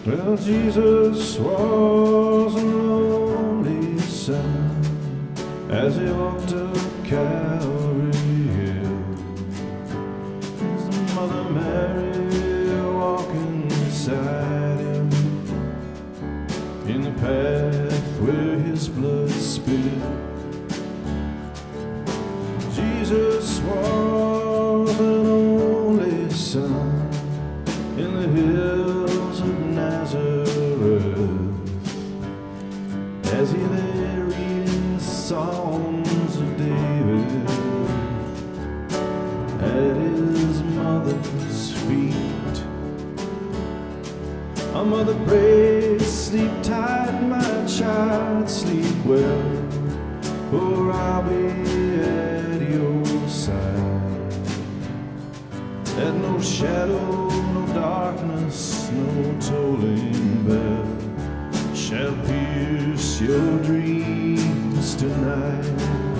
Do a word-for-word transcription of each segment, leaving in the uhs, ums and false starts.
Well, Jesus was an only son as he walked up Calvary Hill. His mother Mary walking beside him in the path where his blood spilled. Jesus was an only son in the hills of Nazareth, as he lay reading Psalms of David at his mother's feet. Oh, mother, pray, sleep tight, my child, sleep well, for I'll be at your side. That no shadow, no darkness, no tolling bell shall pierce your dreams tonight.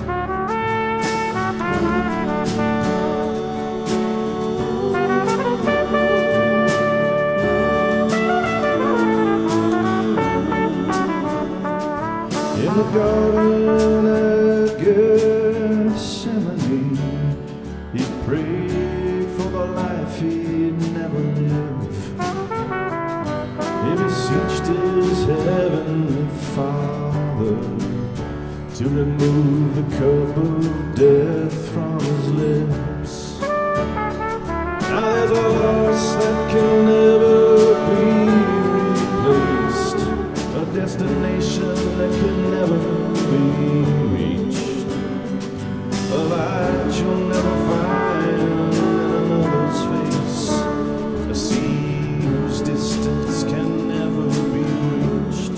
In the garden at Gethsemane, he prayed for the life he'd never live. He beseeched his heavenly Father to remove the cup of death from his lips. Now there's a loss that can never be replaced, a destination that can never be reached, a light you'll never find in another's face, a sea whose distance can never be reached.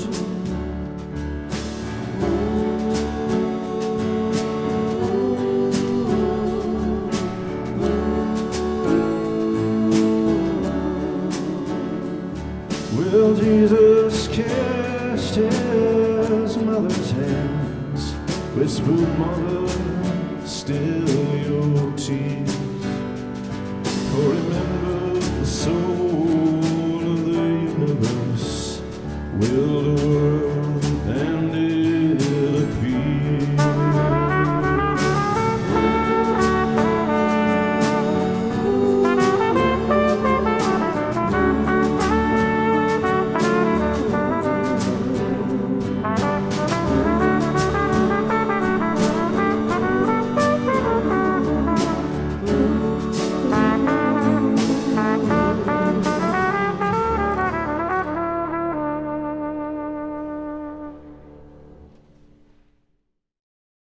Will Jesus cast his mother's hands, whispered, mother, still your tears?